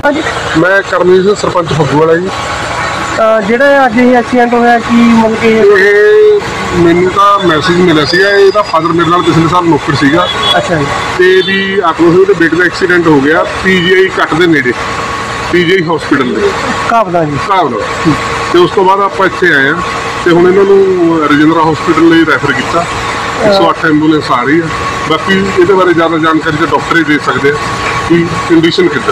मैं करमजीत सिंह सरपंच फग्गूवाला जी। ਜਿਹੜਾ ਅੱਜ ਇਹ ਐਕਸੀਡੈਂਟ ਹੋਇਆ ਕੀ ਮਤਲਬ ਕਿ ਇਹ ਮੈਨੂੰ ਤਾਂ ਮੈਸੇਜ ਮਿਲਿਆ ਸੀਗਾ। ਇਹਦਾ ਫਾਦਰ ਮੇਰੇ ਨਾਲ ਪਿਛਲੇ ਸਾਲ ਨੌਕਰ ਸੀਗਾ। ਅੱਛਾ ਜੀ। ਤੇ ਵੀ ਆਕਰੋਸ਼ ਦੇ ਬੇਟੇ ਦਾ ਐਕਸੀਡੈਂਟ ਹੋ ਗਿਆ ਪੀਜੀਆਈ ਕੱਟ ਦੇ ਨੇੜੇ, ਪੀਜੀਆਈ ਹਸਪੀਟਲ ਦੇ ਘਾਬਦਾ ਜੀ। ਘਾਬਦਾ। ਤੇ ਉਸ ਤੋਂ ਬਾਅਦ ਆਪਾਂ ਇੱਥੇ ਆਏ ਹਾਂ ਤੇ ਹੁਣ ਇਹਨਾਂ ਨੂੰ ਰਜਿੰਦਰਾ ਹਸਪੀਟਲ ਲਈ ਰੈਫਰ ਕੀਤਾ। 108 ਐਂਬੂਲੈਂਸ ਆ ਰਹੀ ਹੈ। ਬਾਕੀ ਇਹਦੇ ਬਾਰੇ ਜ਼ਿਆਦਾ ਜਾਣਕਾਰੀ ਤਾਂ ਡਾਕਟਰ ਹੀ ਦੇ ਸਕਦੇ ਆ ਕਿ ਕੰਡੀਸ਼ਨ ਕਿੱਦਾਂ।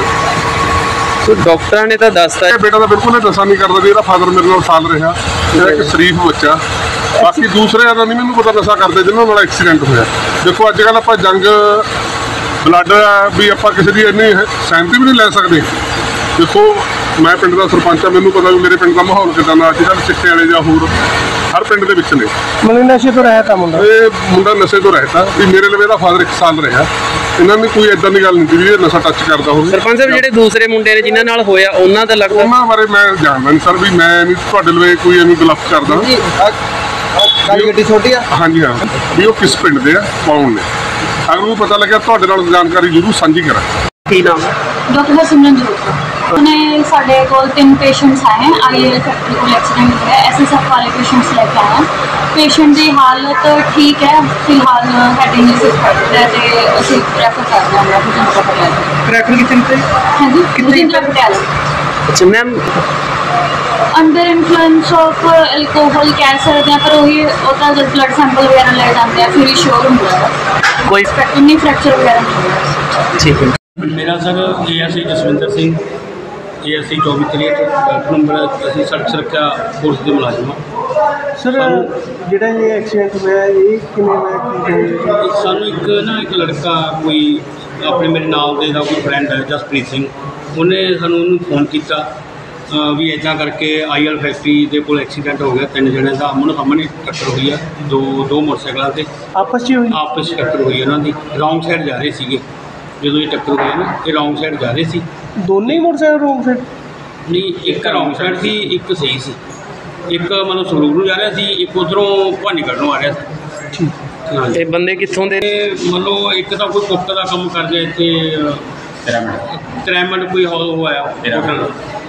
ਡਾਕਟਰਾਂ ਨੇ ਤਾਂ ਦੱਸਤਾ ਇਹ ਬੇਟਾ ਤਾਂ ਬਿਲਕੁਲ ਨਸ਼ਾ ਨਹੀਂ ਕਰਦਾ ਜੀ। ਇਹਦਾ ਫਾਦਰ ਮੇਰੇ ਨਾਲ ਸਾਲ ਰਿਹਾ। ਇਹਦਾ ਇੱਕ ਸ਼ਰੀਫ ਬੱਚਾ। ਬਾਕੀ ਦੂਸਰਿਆਂ ਦਾ ਨਹੀਂ ਮੈਨੂੰ ਪਤਾ ਨਸ਼ਾ ਕਰਦੇ ਜਿਹਨਾਂ ਨਾਲ ਐਕਸੀਡੈਂਟ ਹੋਇਆ। ਦੇਖੋ ਅੱਜ ਕੱਲ੍ਹ ਆਪਾਂ ਜੰਗ ਬਲੱਡ ਵੀ ਆਪਾਂ ਕਿਸੇ ਦੀ ਇੰਨੀ ਸਹਿਮਤੀ ਵੀ ਨਹੀਂ ਲੈ ਸਕਦੇ। ਦੇਖੋ ਮੈਂ ਪਿੰਡ ਦਾ ਸਰਪੰਚ ਆ, ਮੈਨੂੰ ਪਤਾ ਵੀ ਮੇਰੇ ਪਿੰਡ ਦਾ ਮਾਹੌਲ ਕਿੱਦਾਂ ਦਾ। ਅੱਜ ਕੱਲ੍ਹ ਚਿੱਟੇ ਵਾਲੇ ਜਾਂ ਹੋਰ ਹਰ ਪਿੰਡ ਦੇ ਵਿੱਚ ਨੇ। ਮਤਲਬ ਨਸ਼ੇ ਤੋਂ ਰਹਿਤ ਆ ਮੁੰਡਾ। ਇਹ ਮੁੰਡਾ ਨਸ਼ੇ ਤੋਂ ਰਹਿਤ ਆ ਵੀ ਮੇਰੇ ਲਈ ਇਹਦਾ ਫਾਦਰ 1 ਸਾਲ ਰਿਹਾ। ਇਹਨਾਂ ਨੇ ਕੋਈ ਏਦਾਂ ਦੀ ਗੱਲ ਨਹੀਂ ਵੀ ਇਹ ਨਸ਼ਾ ਟੱਚ ਕਰਦਾ ਹੋਵੇ। ਸਰਪੰਚ ਸਾਹਿਬ ਜਿਹੜੇ ਦੂਸਰੇ ਮੁੰਡੇ ਨੇ ਜਿਨ੍ਹਾਂ ਨਾਲ ਹੋਇਆ ਉਹਨਾਂ ਦਾ ਲੱਗਦਾ ਉਹਨਾਂ ਬਾਰੇ ਮੈਂ ਜਾਣਦਾ ਨਹੀਂ ਸਰ, ਵੀ ਮੈਂ ਨਹੀਂ ਤੁਹਾਡੇ ਲਈ ਕੋਈ ਐਵੇਂ ਗਲਫ ਕਰਦਾ। ਗੱਡੀ ਛੋਟੀ ਆ। ਹਾਂਜੀ ਹਾਂ, ਵੀ ਉਹ ਕਿਸ ਪਿੰਡ ਦੇ ਆ, ਕੌਣ ਨੇ। ਅਗਰ ਉਹ ਪਤਾ ਲੱਗਿਆ ਤੁਹਾਡੇ ਨਾਲ ਜਾਣਕਾਰੀ ਜ਼ਰੂਰ ਸਾਂਝੀ ਕਰਾਂ। ਕੀ ਨਾਮ? डॉक्टर हरसिमरनजोत। उन्हें साढ़े को 3 पेशेंट्स आए हैं। IL फैक्ट्री को एक्सीडेंट हुआ है। SSF वाले पेशेंट्स लेके आए हैं। पेशेंट की हालत ठीक है फिलहाल, हेड इंजरी है तो असीं रैफर कर रहे हैं रजिंद्रा पटियाला। रैफर कितने? हाँ जी, रजिंद्रा पटियाला। अच्छा ma'am, under influence of alcohol कह सकते हैं, पर वही होता है जब ब्लड सैंपल वगैरह ले जाते हैं फिर श्योर होता है। कोई नहीं फ्रैक्चर वगैरह नहीं हुआ। ठीक है। मेरा sir ASI Jaswinder Singh, ASI 2463 number. असीं सड़क सुरक्षा फोर्स के मुलाजिम हाँ। सर ਜਿਹੜਾ ਇਹ ਐਕਸੀਡੈਂਟ ਹੋਇਆ ਇਹ ਕਿਵੇਂ ਹੋਇਆ? सानू एक लड़का कोई अपने मेरे नाल दे दा कोई फ्रेंड है जसप्रीत सिंह, उन्हें सानू फोन किया भी इदा करके IL फैक्ट्री के कोल एक्सीडेंट हो गया। 3 जने का आमने सामने टक्कर हुई है। दो मोटरसाइकिलों से आपस में आपस टक्कर हुई है। उन्होंने रॉन्ग साइड जा रहे थे जो ये टक्कर हुई ना, ये रॉन्ग साइड जा रहे थे। दोनों ही मोटरसाइकिल रॉन्ग साइड? नहीं, एक रॉन्ग साइड सी, एक सही सी। एक मतलब संगरूर नूं जा रहा सी, एक उधरों भानीगढ़ नूं आ रहा सी। हाँ जी। ਇਹ ਬੰਦੇ ਕਿੱਥੋਂ ਦੇ? मतलब एक तो कोई कुक का काम करते इतने त्रैमंड कोई होया होटल।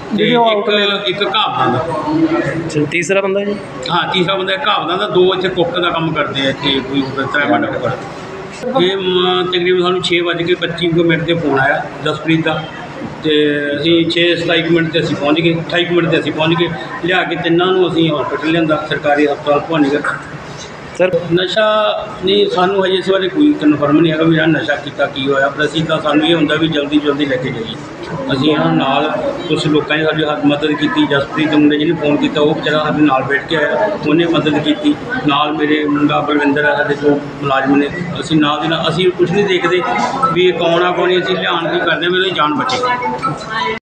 एक घावदां दा। ਤੀਸਰਾ ਬੰਦਾ ਜੀ? हाँ, तीसरा बंदा घावदां दा। 2 इतने कुक का काम करते हैं इतने कोई त्रैमंड होटल। ये तकरीबन सानूं 6:25 से फोन आया जसप्रीत का। तो असी 6:27 से असीं पहुँच गए। 28 मिनट से असीं पहुँच गए। लिया के तिन्नां नूं असीं हॉस्पिटल लिआंदा सरकारी हस्पताल भानीगढ़। सर नशा नहीं, सानू हजे इस बारे कोई कन्फर्म नहीं है भी यार नशा किया की होया, पर असीं तां सानू ये हुंदा भी जल्दी जल्दी लैके जाइए। असीं इन्हां नाल कुछ लोगों ने साडी मदद की। जसप्रीत मुंडे जिन्हें फोन किया वो बेचारा साडे नाल बैठ के आया, उन्हें मदद की। नाल मेरे मुंडा बलविंदर है साडे को मुलाजम ने। असीं नाल दी नाल असीं कुछ नहीं देखते भी कौन आ कौन नहीं, असीं ध्यान भी करते भी जान बचे।